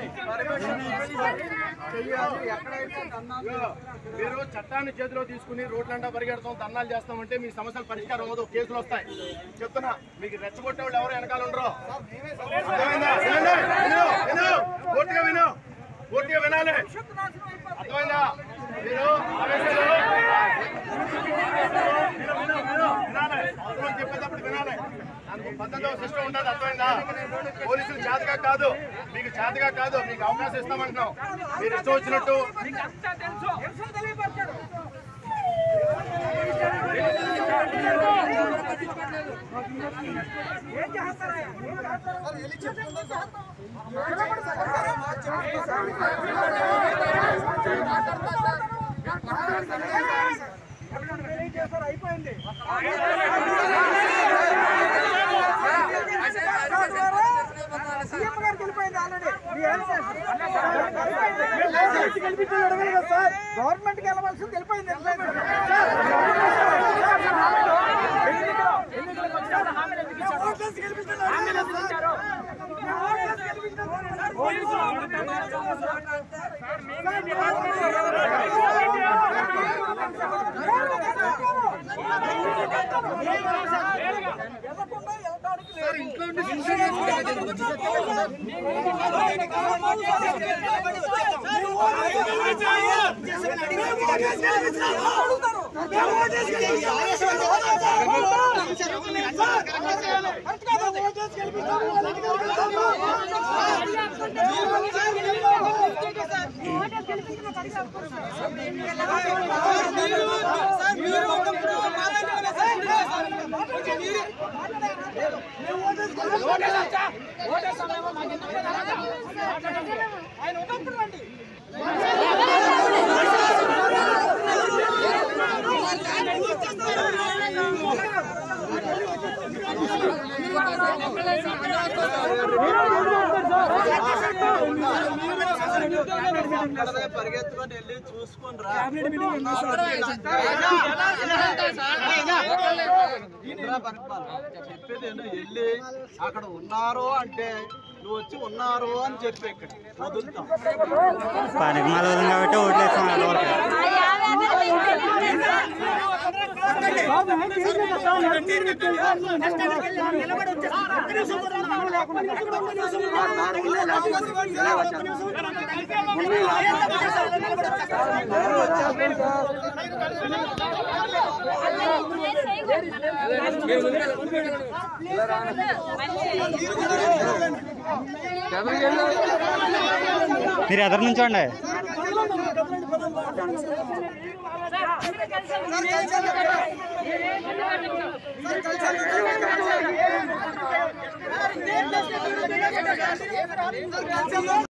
మీరు చట్టాన్ని చేతిలో తీసుకుని రోడ్లంటా పరిగెడతాం, ధర్నాలు చేస్తామంటే మీ సమస్యలు పరిష్కారం అవ్వదు, కేసులు వస్తాయి. చెప్తున్నా, మీకు రెచ్చగొట్టే వాళ్ళు ఎవరు వెనకాల ఉండరు. పూర్తిగా విను, పూర్తిగా వినాలి. అర్థమైందా? మీరు వినాలి, చెప్పేటప్పుడు వినాలి. దానికి పద్ధతిలో సిస్టమ్ ఉంటుంది. అర్థమైందా? పోలీసులు చేతగా కాదు, మీకు చేతగా కాదు, మీకు అవకాశం ఇస్తామంటున్నాం. మీరు ఇష్టం వచ్చినట్టు అయిపోయింది. సీఎం గారికి వెళ్ళిపోయింది ఆల్రెడీ. గవర్నమెంట్ కి వెళ్ళవలసింది వెళ్ళిపోయింది. పరిగెత్తుకొని వెళ్ళి చూసుకుని రా. చెప్పేది వెళ్ళి అక్కడ ఉన్నారు అంటే నువ్వు వచ్చి ఉన్నారు అని చెప్పి ఇక్కడ వదులుతాం. పనికి మళ్ళీ కాబట్టి ఓట్లేస్తాం. మీరు ఎదురు నుంచోండి.